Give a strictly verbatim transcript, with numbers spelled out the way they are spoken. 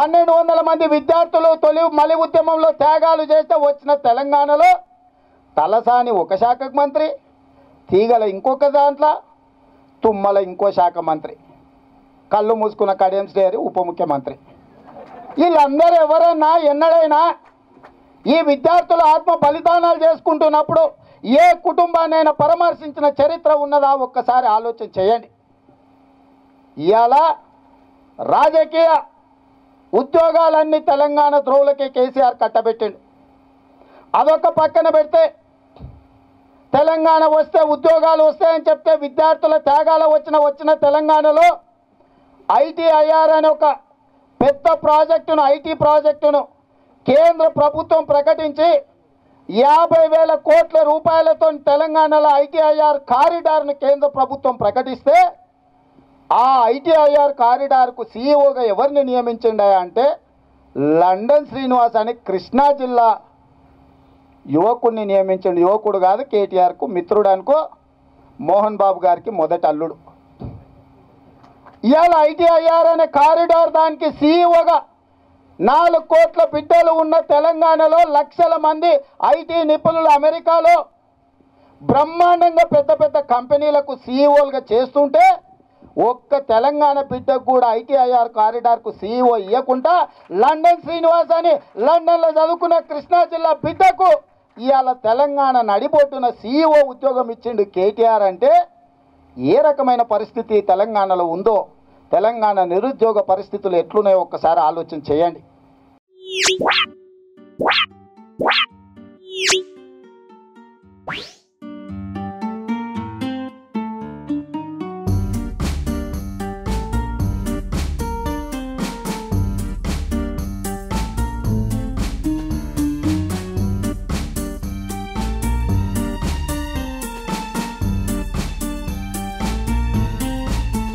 పన్నెండు వందల మంది విద్యార్థులు తొలి మలి ఉద్యమంలో త్యాగాలు చేస్తే వచ్చిన తెలంగాణలో తలసాని ఒక శాఖకు మంత్రి, తీగల ఇంకొక దాంట్లో, తుమ్మల ఇంకో శాఖ మంత్రి, కళ్ళు మూసుకున్న కడియం శ్రేయరి ఉప ముఖ్యమంత్రి. వీళ్ళందరూ ఎవరన్నా ఎన్నడైనా ఈ విద్యార్థులు ఆత్మ బలిదానాలు చేసుకుంటున్నప్పుడు ఏ కుటుంబాన్నైనా పరామర్శించిన చరిత్ర ఉన్నదా ఒక్కసారి ఆలోచన చేయండి. ఇవాళ రాజకీయ ఉద్యోగాలన్నీ తెలంగాణ ద్రోవులకే కేసీఆర్ కట్టబెట్టిండు. అదొక పక్కన పెడితే తెలంగాణ వస్తే ఉద్యోగాలు వస్తాయని చెప్తే విద్యార్థుల త్యాగాలు వచ్చిన వచ్చిన తెలంగాణలో ఐటీఐఆర్ అనే ఒక పెద్ద ప్రాజెక్టును ఐటీ ప్రాజెక్టును కేంద్ర ప్రభుత్వం ప్రకటించి యాభై వేల కోట్ల రూపాయలతో తెలంగాణలో ఐటీఐఆర్ కారిడార్ను కేంద్ర ప్రభుత్వం ప్రకటిస్తే ఆ ఐటీఐఆర్ కారిడార్కు సీఈఓగా ఎవరిని నియమించిండా అంటే లండన్ శ్రీనివాస్ అని కృష్ణా జిల్లా యువకుడిని నియమించండి. యువకుడు కాదు, కేటీఆర్కు మిత్రుడు అనుకో, మోహన్ బాబు గారికి మొదటి అల్లుడు. ఇవాళ ఐటీఐఆర్ అనే కారిడార్ దానికి సీఈఓగా నాలుగు కోట్ల బిడ్డలు ఉన్న తెలంగాణలో లక్షల మంది ఐటీ నిపుణులు అమెరికాలో బ్రహ్మాండంగా పెద్ద పెద్ద కంపెనీలకు సీఈఓలుగా చేస్తుంటే ఒక్క తెలంగాణ బిడ్డకు కూడా ఐటీఐఆర్ కారిడార్కు సీఈఓ ఇవ్వకుండా లండన్ శ్రీనివాస్ అని లండన్లో చదువుకున్న కృష్ణా జిల్లా బిడ్డకు ఇవాళ తెలంగాణ నడిబొట్టున సీఈఓ ఉద్యోగం ఇచ్చిండు కేటీఆర్. అంటే ఏ రకమైన పరిస్థితి తెలంగాణలో ఉందో, తెలంగాణ నిరుద్యోగ పరిస్థితులు ఎట్లున్నాయో ఒక్కసారి ఆలోచన చేయండి.